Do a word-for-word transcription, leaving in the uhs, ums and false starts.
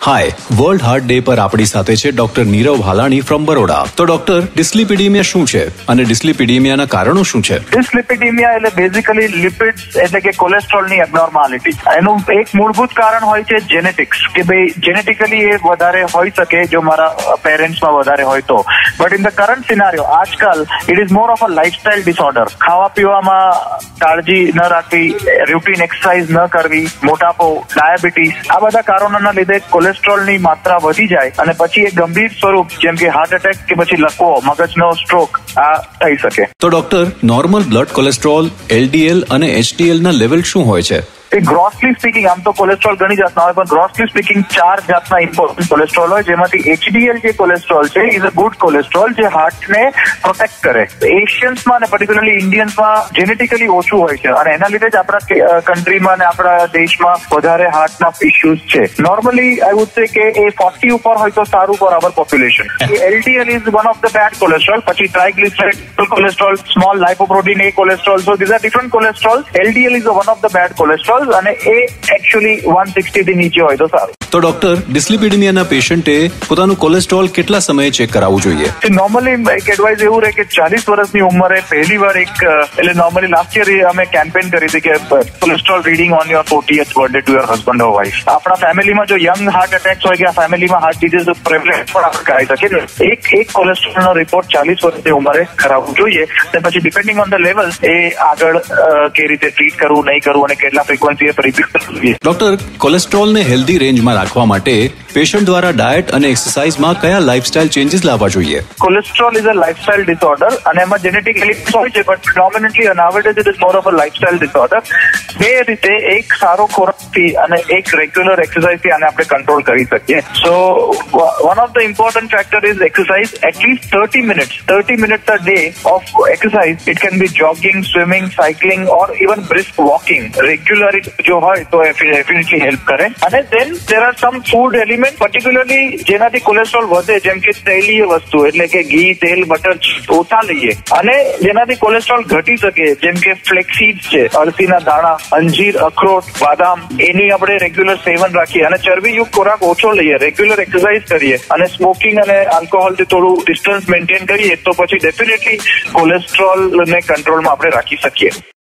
હાય, world heart day પર આપણી સાથે છે ડોક્ટર નીરવ ભાલાણી ફ્રોમ બરોડા. તો ડોક્ટર, ડિસ્લિપિડીમિયા શું છે અને ડિસ્લિપિડીમિયાના કારણો શું છે? ડિસ્લિપિડીમિયા એટલે બેઝિકલી લિપિડ્સ એટલે કે કોલેસ્ટ્રોલની એબનોર્માલિટી. એનું એક મૂળભૂત કારણ હોય છે જેનેટિક્સ, કે ભાઈ જેનેટિકલી એ વધારે હોઈ શકે જો મારા પેરેન્ટ્સમાં વધારે હોય તો. But in the current scenario આજકાલ it is more of a lifestyle disorder. ખાવા પીવામાં કાળજી ન રાખવી, રૂટીન એક્સરસાઇઝ ન કરવી, મોટાપો, ડાયાબિટીસ, આ બધા કારણોના લીધે કોલેસ્ટ્રોલની માત્રા વધી જાય અને પછી એક ગંભીર સ્વરૂપ જેમ કે હાર્ટ એટેક કે પછી લકવો, મગજનો સ્ટ્રોક આ થઈ શકે. તો doctor, normal blood cholesterol, LDL અને એચડીએલ ના લેવલ શું હોય છે? એ ગ્રોસલી સ્પીકિંગ, આમ તો કોલેસ્ટ્રોલ ઘણી જાતના હોય, પણ ગ્રોસલી સ્પીકિંગ ચાર જાતના ઇમ્પોર્ટન્ટ કોલેસ્ટ્રોલ હોય, જેમાંથી એચડીએલ જે કોલેસ્ટ્રોલ છે ઇઝ અ ગુડ કોલેસ્ટ્રોલ જે હાર્ટને પ્રોટેક્ટ કરે. એશિયન્સમાં અને પર્ટિક્યુલરલી ઇન્ડિયન્સમાં જેનેટિકલી ઓછું હોય છે અને એના લીધે જ આપણા કન્ટ્રીમાં અને આપણા દેશમાં વધારે હાર્ટના ઇશ્યુઝ છે. નોર્મલી આઈ વુડ સે કે એ ફોર્ટી ઉપર હોય તો સારું for our population. LDL is one of the bad cholesterol. પછી triglyceride cholesterol, small lipoprotein A cholesterol. So these are different cholesterol. LDL is one of the bad cholesterol અને એ actually one sixty થી નીચે હોય તો સારું. તો doctor, ડિસ્લિપિડીમિયાના પેશન્ટે પોતાનું કોલેસ્ટ્રોલ કેટલા સમયે ચેક કરાવવું જોઈએ? નોર્મલી એક એડવાઇસ એવું રહે કે ચાલીસ વર્ષની ઉંમરે પહેલી વાર એક, એટલે નોર્મલી લાસ્ટ યર અમે કેમ્પેન કરી હતી કે cholesterol reading on your fortieth birthday to your husband or wife. આપણા ફેમિલીમાં જો યંગ હાર્ટ એટેક્સ હોય કે આ ફેમિલીમાં હાર્ટ ડિઝીઝ પ્રેવલેન્સ પણ આપણે કરાવી શકીએ. એક એક કોલેસ્ટ્રોલનો રિપોર્ટ ચાલીસ વર્ષની ઉંમરે કરાવવું જોઈએ. અને પછી ડિપેન્ડિંગ ઓન ધ લેવલ એ આગળ કે રીતે ટ્રીટ કરવું, નહીં કરવું અને કેટલા ફ્રીક્વન્સી ડોક્ટર, કોલેસ્ટ્રોલને હેલ્ધી રેન્જમાં રાખવા માટે પેશન્ટ દ્વારા ડાયટ અને એક્સરસાઇઝમાં કયા લાઇફસ્ટાઇલ ચેન્જીસ લાવવા જોઈએ? Cholesterol is a lifestyle disorder અને એમાં જેનેટિક એલિમેન્ટ્સ હોય છે, but predominantly nowadays it is more of a lifestyle disorder. બે રીતે એક સારો ખોરાકથી અને એક રેગ્યુલર એક્સરસાઇઝથી આને આપણે કંટ્રોલ કરી શકીએ. So one of the important factor is exercise. At least thirty minutes thirty minutes a day of exercise. It can be jogging, swimming, cycling or even brisk walking. Regular જો હોય તો ડેફિનેટલી હેલ્પ કરે. અને then there are some food element particularly જેનાથી cholesterol વધે, જેમ કે તૈલીય વસ્તુ એટલે કે ઘી, તેલ, બટર ઓછા લઈએ. અને જેનાથી કોલેસ્ટ્રોલ ઘટી શકે, જેમ કે ફ્લેક્સીડ્સ છે, અળસીના દાણા, અંજીર, અખરોટ, બાદામ, એની આપણે રેગ્યુલર સેવન રાખીએ. અને ચરબીયુક્ત ખોરાક ઓછો લઈએ, રેગ્યુલર એક્સરસાઇઝ કરીએ અને સ્મોકિંગ અને આલ્કોહોલથી થોડું ડિસ્ટન્સ મેન્ટેન કરીએ તો પછી ડેફિનેટલી કોલેસ્ટ્રોલને કંટ્રોલમાં આપણે રાખી શકીએ.